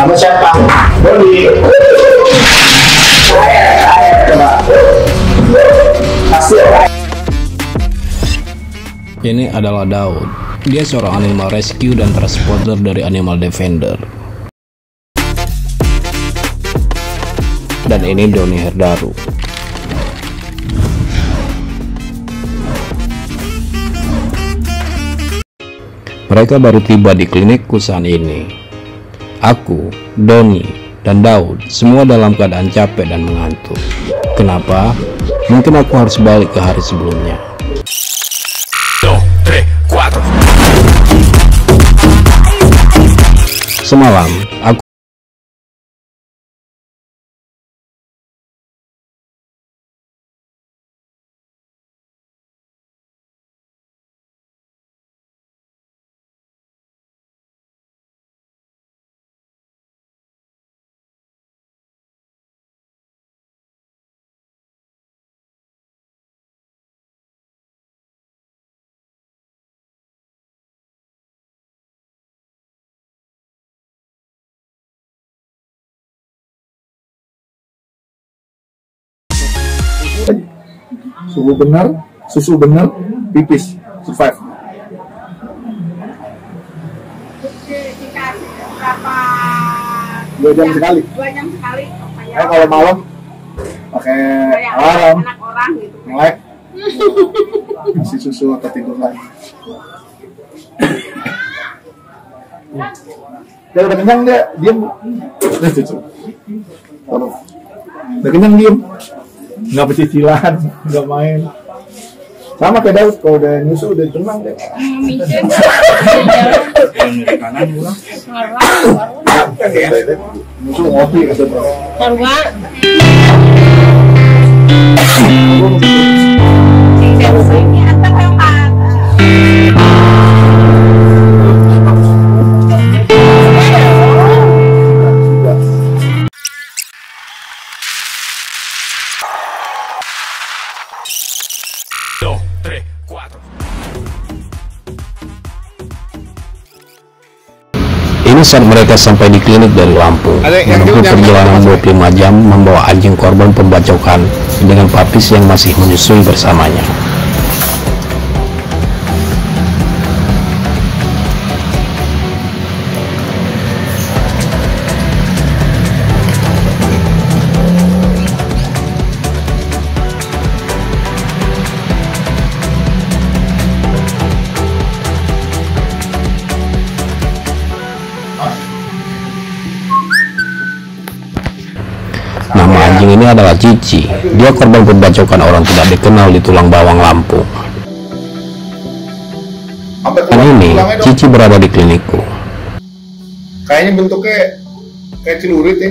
Sama siapa? Doni. Saya coba. Hasil. Ini adalah Daud. Dia seorang animal rescue dan transporter dari Animal Defender. Dan ini Doni Herdaru. Mereka baru tiba di klinikku saat ini. Aku, Doni, dan Daud semua dalam keadaan capek dan mengantuk. Kenapa? Mungkin aku harus balik ke hari sebelumnya. 2, 3, 4. Semalam, aku suhu benar, susu benar, pipis, survive. Dikasih berapa? 2 jam sekali. 2 jam sekali. Kalau malam pakai alarm, anak orang gitu. melek, kasih susu atau tidur lagi. Dia udah kenyang, dia diem. Udah kenyang diem, nggak pecicilan, nggak main. Sama kayak Daud, kalau udah nyusu udah tenang deh. Micin. Kanan pulang. Nyusu ngopi kata bro. Ini antar hemat. ini saat mereka sampai di klinik dari Lampung, menempuh perjalanan 25 jam membawa anjing korban pembacokan dengan papis yang masih menyusui bersamanya. Nama anjing ini adalah Cici. Dia korban pembacokan orang tidak dikenal di Tulang Bawang, Lampung. Dan ini, Cici berada di klinikku. Kayaknya bentuknya kayak celurit ya.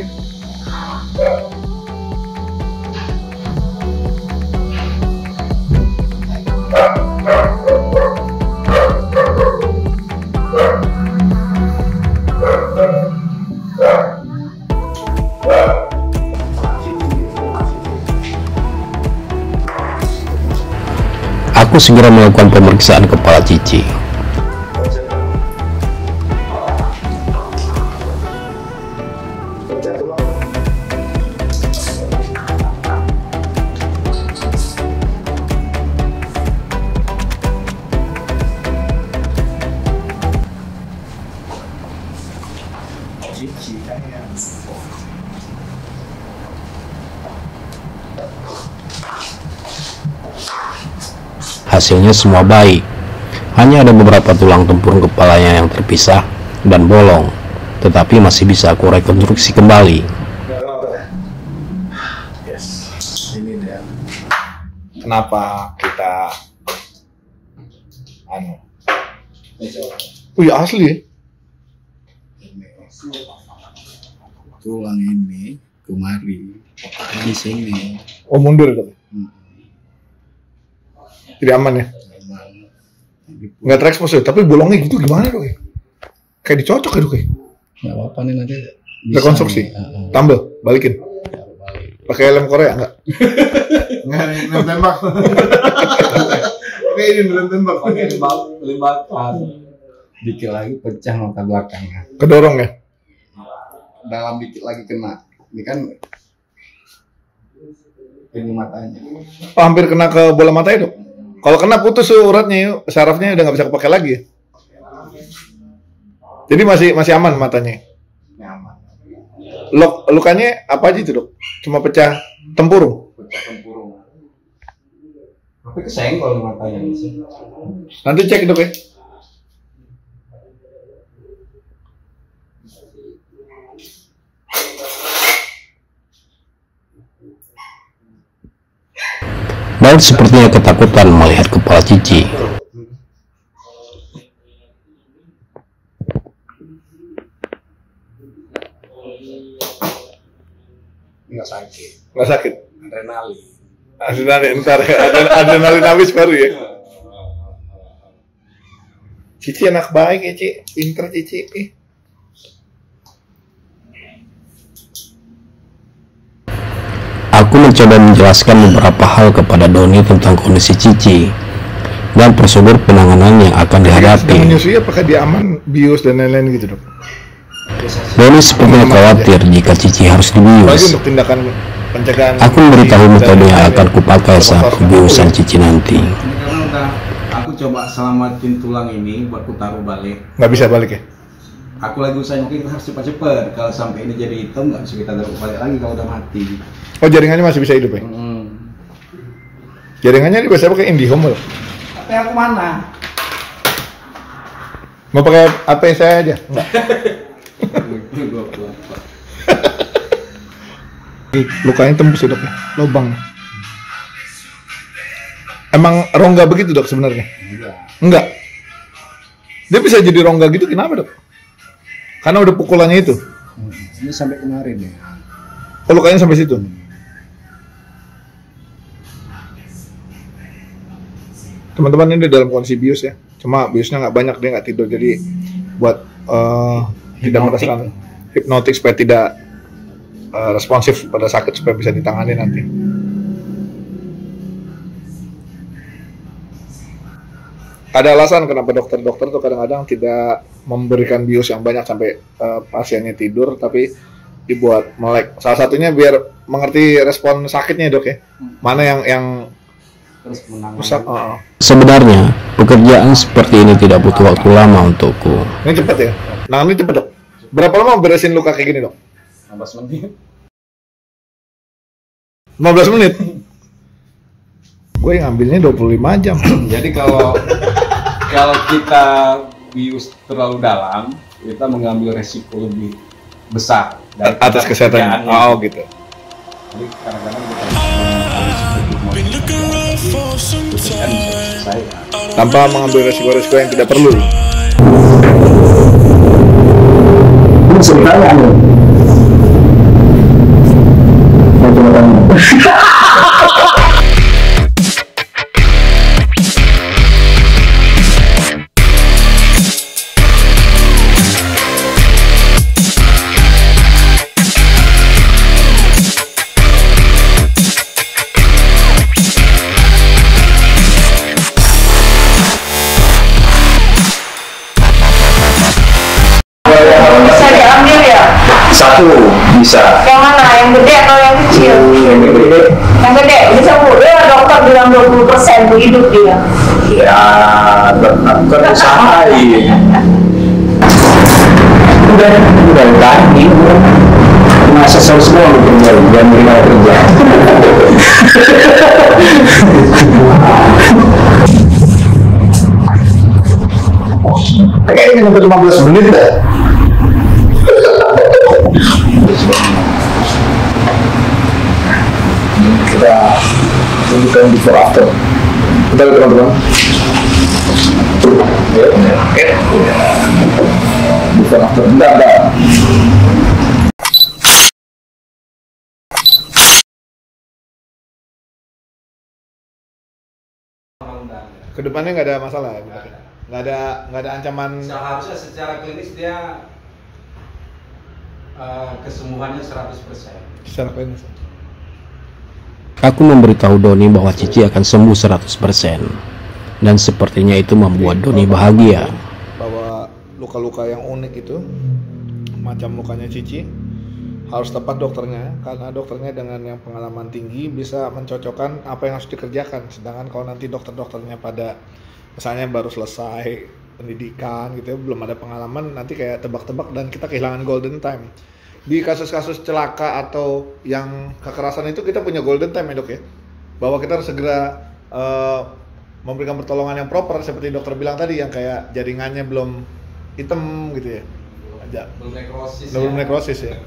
Aku segera melakukan pemeriksaan kepala Cici. Hasilnya semua baik, hanya ada beberapa tulang tempurung kepalanya yang terpisah dan bolong, tetapi masih bisa aku rekonstruksi kembali. Yes, ini dia. Kenapa kita oh ya asli ya? Tulang ini kemari di sini. Oh mundur tuh. Tidak aman ya? Nggak terekspos ya, tapi bolongnya gitu gimana dok ya? Kayak dicocok ya dok ya? Nggak apa-apa nih nanti. Rekonstruksi, tambal, balikin. Pakai lem Korea nggak? Nggak, lem tembak. Kayak ini lem tembak. Pakai lem bakar. Dikit lagi pecah mata belakangnya. Kedorong ya? dalam dikit lagi kena. Ini kan ini matanya. Oh, hampir kena ke bola matanya dok. Kalau kena putus tuh uratnya, yuk. Sarafnya udah nggak bisa kepake lagi. Jadi masih aman matanya. Nyaman. Lukanya apa aja itu dok? Cuma pecah tempurung. Pecah tempurung. Tapi kesenggol matanya sih. Nanti cek dok ya. Daud sepertinya ketakutan melihat kepala Cici. Nggak sakit. Nggak sakit. Adrenalin. Adrenalin habis baru ya. Cici anak baik ya Ci, pinter Cici. Aku mencoba menjelaskan beberapa hal kepada Doni tentang kondisi Cici dan prosedur penanganan yang akan Sedang dihadapi. menyusui apakah dia aman, bius dan lain-lain gitu dok? Doni sepertinya khawatir jika Cici harus Bagi dibius. untuk tindakan pencegahan. Aku memberitahu metode yang akan kupakai saat pembiusan Cici nanti. Ini karena udah aku coba selamatin tulang ini buat ku taruh balik. Nggak bisa balik ya? Aku lagi usahain mungkin harus cepat-cepat. Kalau sampai ini jadi hitam nggak bisa kita taruh balik lagi kalau udah mati. Oh jaringannya masih bisa hidup ya? Jaringannya ini biasanya pakai IndiHome loh. Tapi aku mana? Mau pakai HP saya aja? Enggak. Lukanya tembus ya dok ya? Lubang. Emang rongga begitu dok sebenarnya? Enggak. Dia bisa jadi rongga gitu kenapa dok? Karena udah pukulannya itu. Ini sampai kemarin ya. Oh lukanya sampai situ. Teman-teman ini dalam kondisi bius ya. Cuma biusnya nggak banyak, dia nggak tidur, jadi buat tidak merasakan hipnotik supaya tidak responsif pada sakit supaya bisa ditangani nanti. Ada alasan kenapa dokter-dokter tuh kadang-kadang tidak memberikan bius yang banyak sampai pasiennya tidur, tapi dibuat melek. Salah satunya biar mengerti respon sakitnya dok ya. Mana yang Terus menangani. rusak. Sebenarnya, pekerjaan seperti ini tidak butuh waktu lama untukku. Ini cepet ya? Nah ini cepet dok. Berapa lama beresin luka kayak gini dok? 15 menit. 15 menit? Gue ngambilnya 25 jam. Jadi kalau kita bius terlalu dalam, kita mengambil resiko lebih besar dari Atas kesehatan. pekerjaannya. Oh gitu. Jadi kadang-kadang kita harus putuskan bisa selesai. Tanpa mengambil resiko-resiko yang tidak perlu. Sebenarnya anu. Mau coba tanya. Bisa diambil ya? Satu bisa. Yang mana? Yang gede atau yang kecil? Yang gede. Yang gede bisa bu. Ya dokter bilang 20% bu hidup dia. Ya, kan usahain. Udah tadi. Masa semua lu kerja, jangan menerima kerja. Kayaknya sampai 15 menit dah. Kita tunjukkan before after. Kita lihat teman-teman. Ya. Before after. Bentar. Kedepannya nggak ada masalah ya? Nggak ada ancaman. Seharusnya secara klinis dia kesembuhannya 100%. Secara klinis. Aku memberitahu Doni bahwa Cici akan sembuh 100%. Dan sepertinya itu membuat Doni bahagia. Bahwa luka-luka yang unik itu, macam lukanya Cici, harus tepat dokternya, karena dokternya dengan yang pengalaman tinggi bisa mencocokkan apa yang harus dikerjakan. Sedangkan kalau nanti dokter-dokternya pada misalnya baru selesai pendidikan gitu ya, belum ada pengalaman, nanti kayak tebak-tebak dan kita kehilangan golden time. Di kasus-kasus celaka atau yang kekerasan itu kita punya golden time ya dok ya, bahwa kita harus segera memberikan pertolongan yang proper seperti dokter bilang tadi, yang kayak jaringannya belum hitam gitu ya, belum nekrosis ya.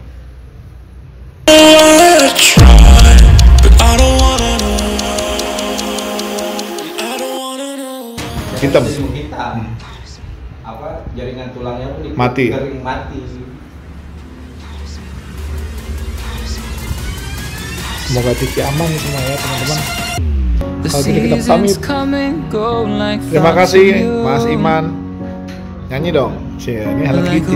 Hitam. Apa jaringan tulangnya pun Mati. kering mati. Semoga TV aman semua ya teman-teman. Kalau gitu kita pamit. Terima kasih Mas Iman. Nyanyi dong. Ini Hello Kitty.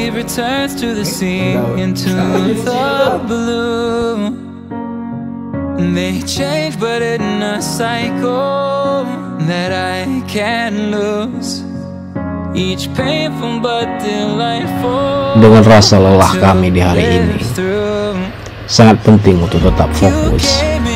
They change but in a cycle that I can't lose. Each painful but delightful. Dengan rasa lelah kami di hari ini, sangat penting untuk tetap fokus.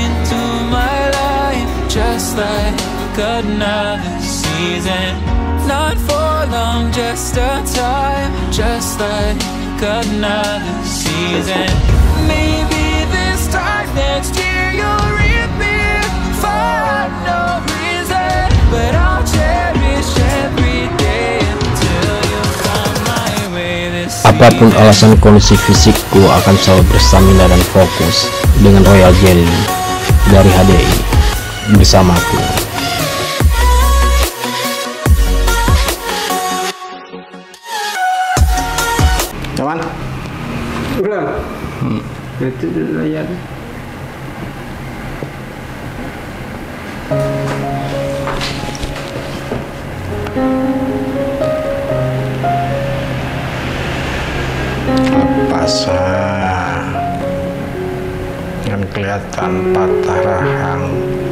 Just like another season, not for long, just a time. Just like another season. Maybe this time next year you'll reappear for no reason, but I'll cherish every day until you come my way. This Apapun alasan kondisi fisikku akan selalu berstamina dan fokus dengan Royal Jelly dari HDI bersamaku. Cuman? Udah. Itu dulu ya. Lepasan. Kan kelihatan patah rahang.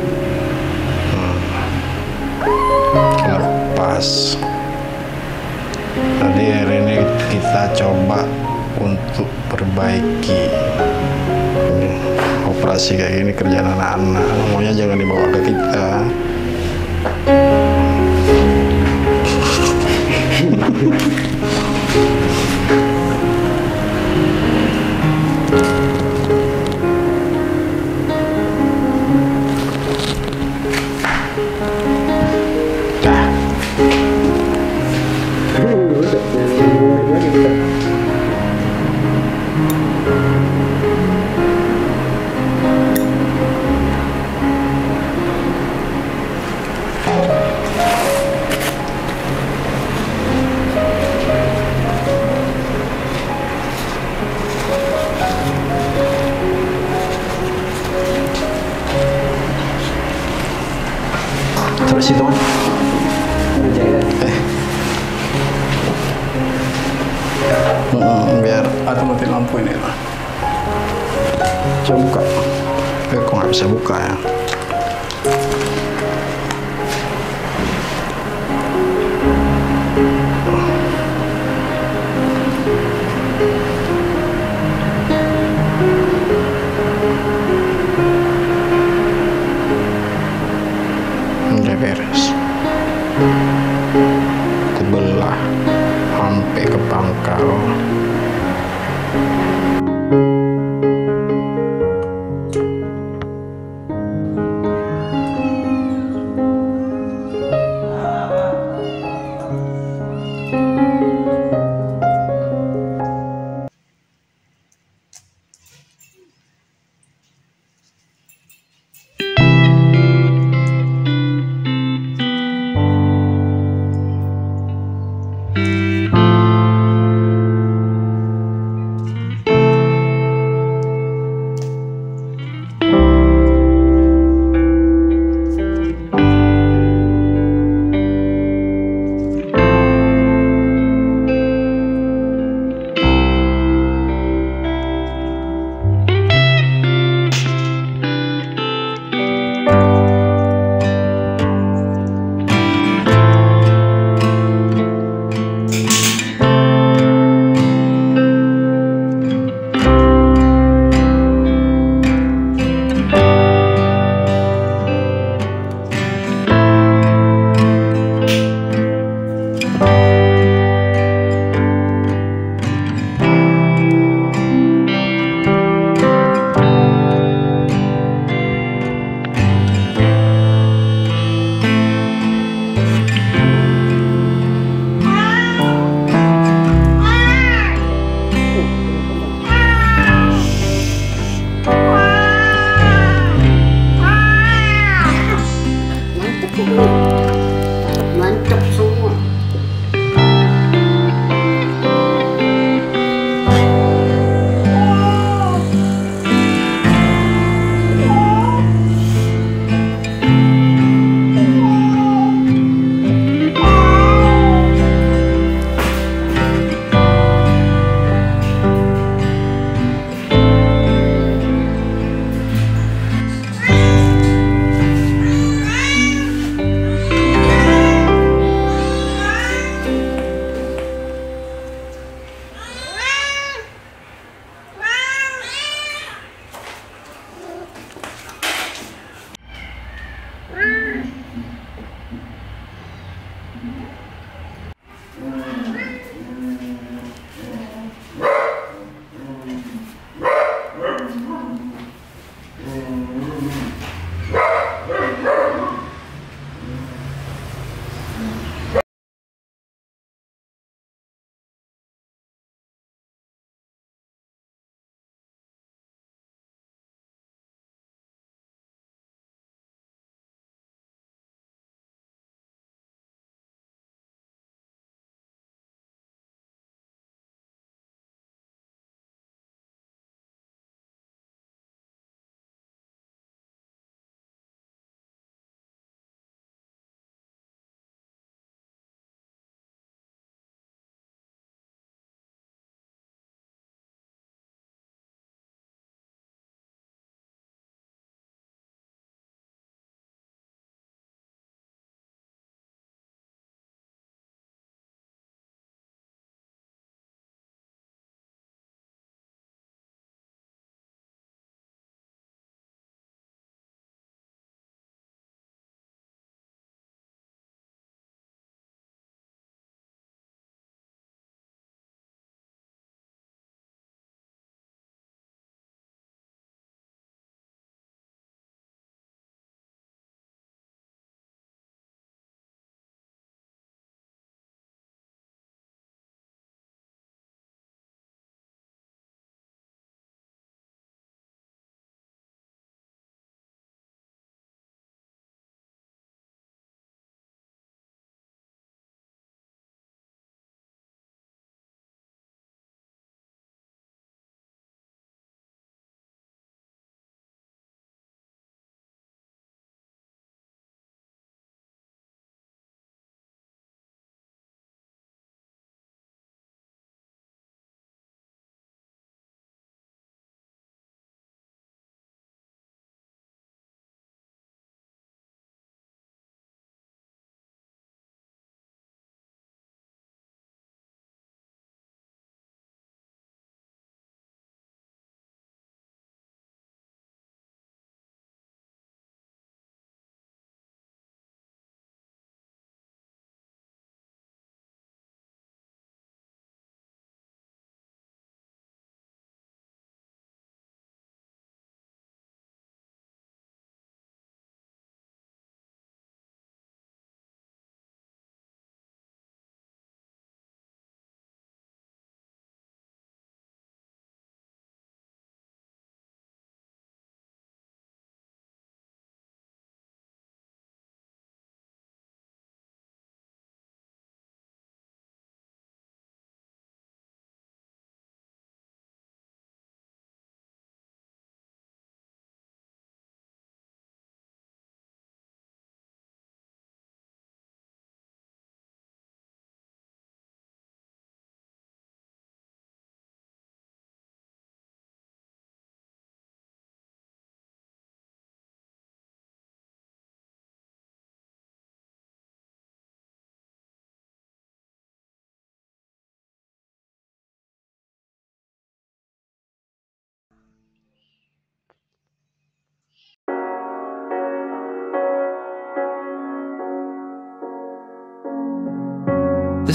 Lepas. Tadi hari ini kita coba untuk perbaiki. Operasi kayak gini kerjaan anak-anak, maunya jangan dibawa ke kita. Terus itu kan Biar atau mati lampu ini lah. Coba buka. Kok nggak bisa buka ya? Udah beres. Kebelah sampai ke pangkal.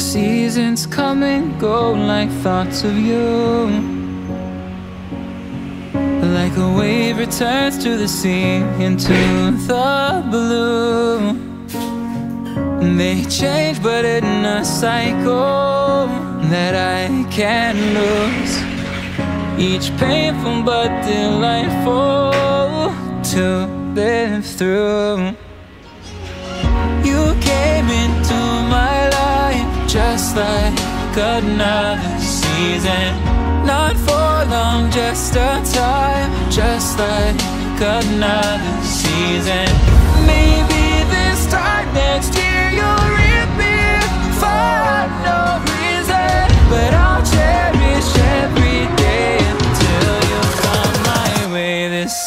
seasons come and go like thoughts of you. Like a wave returns to the sea, into the blue. They change but in a cycle that I can't lose. Each painful but delightful to live through. You came into my life just like another season. Not for long, just a time. Just like another season. Maybe this time next year you'll reappear for no reason, but I'll change.